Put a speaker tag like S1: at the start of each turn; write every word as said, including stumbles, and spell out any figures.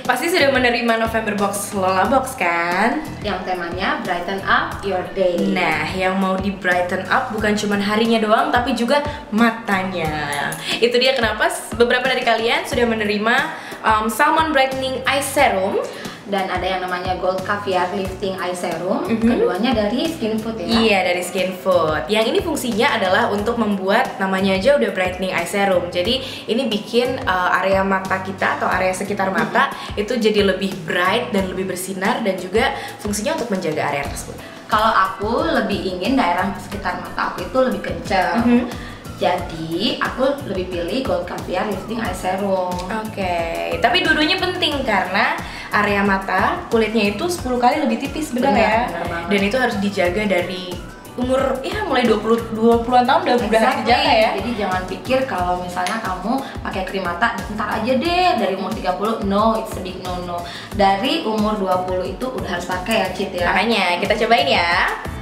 S1: Pasti sudah menerima November Box Lola Box kan?
S2: Yang temanya Brighten Up Your Day.
S1: Nah, yang mau di brighten up bukan cuma harinya doang, tapi juga matanya. Itu dia kenapa beberapa dari kalian sudah menerima um, Salmon Brightening Eye Serum.
S2: Dan ada yang namanya Gold Caviar Lifting Eye Serum.
S1: Mm-hmm.
S2: Keduanya dari Skin Food ya?
S1: Iya, dari Skin Food. Yang ini fungsinya adalah untuk membuat, namanya aja udah brightening eye serum. Jadi ini bikin uh, area mata kita atau area sekitar mata mm-hmm. itu jadi lebih bright dan lebih bersinar, dan juga fungsinya untuk menjaga area tersebut.
S2: Kalau aku lebih ingin daerah sekitar mata aku itu lebih kencang. Mm-hmm. Jadi aku lebih pilih Gold Caviar Lifting Eye Serum.
S1: Oke, okay. Tapi dua-duanya penting karena area mata kulitnya itu sepuluh kali lebih tipis, benar ya?
S2: Benar,
S1: dan itu harus dijaga dari umur ya mulai dua puluh dua puluhan tahun udah udah harus dijaga ya.
S2: Jadi jangan pikir kalau misalnya kamu pakai krim mata ntar aja deh dari umur tiga puluh, no, it's a big no no. Dari umur dua puluh itu udah harus pakai ya, Cit ya.
S1: Makanya kita cobain ya.